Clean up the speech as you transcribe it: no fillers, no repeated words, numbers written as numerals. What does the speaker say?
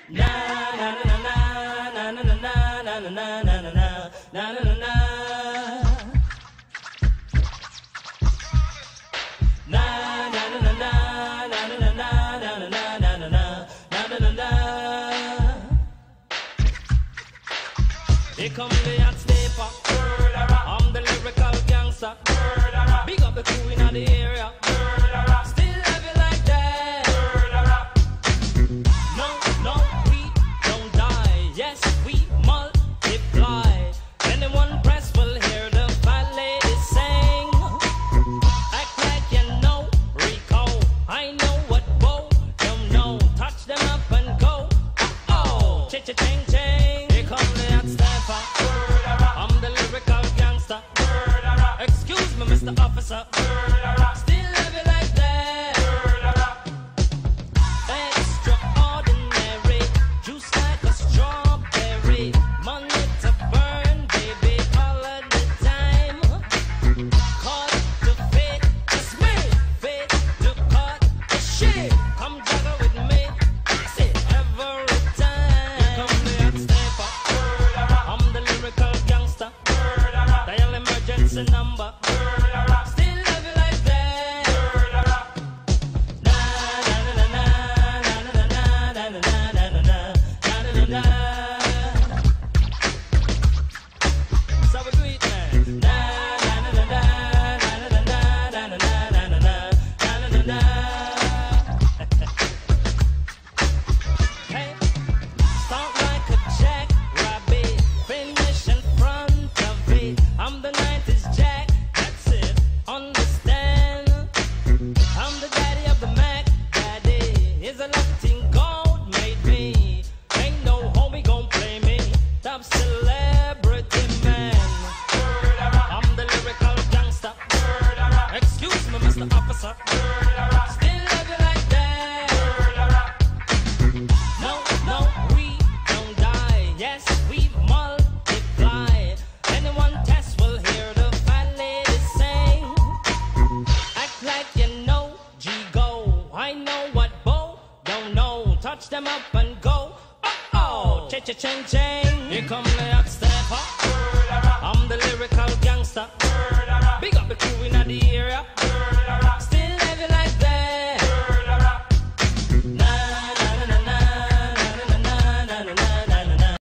Na na na na na na na na na na na na na na na na. Here come the hot stepper. I'm the lyrical gangster. Big up the crew in the area. Still have it like that. No, no, we don't die. Yes, we multiply. Anyone press will hear the fat lady sing. Act like you know Rico. I know what Bo don't know. Touch them up and go. Oh, cha-cha-ching, ching. Here come the hot stepper. I'm the lyrical gangster. Excuse me, Mr. Officer. Still have it like that. Extraordinary. Juice like a strawberry. Money to burn, baby, all of the time. Cut to fit, it's me. Fit to cut the shit. Come juggle with me. That's it every time. Here come the hot stepper. I'm the lyrical gangster. Dial emergency number. Still have it like that. Na na na na na na na na na na na na na. So we do it, man. Na na na na na na na na na na na na na. Hey, start like a jackrabbit, finish in front of it. I'm the 90s Jack, that's it, understand? I'm the daddy of the Mac, daddy. Is a Latin gold made me. Ain't no homie gon' play me. Top celebrity man. I'm the lyrical gangster. Excuse me, Mr. Officer. Still have it like that. No, no, we don't die. Yes, we multiply. Anyone test will hear the fat lady sing. Act like you know G-Go. I know what Bo don't know. Touch them up and go. Oh, cha-cha-ching-ching. Here come the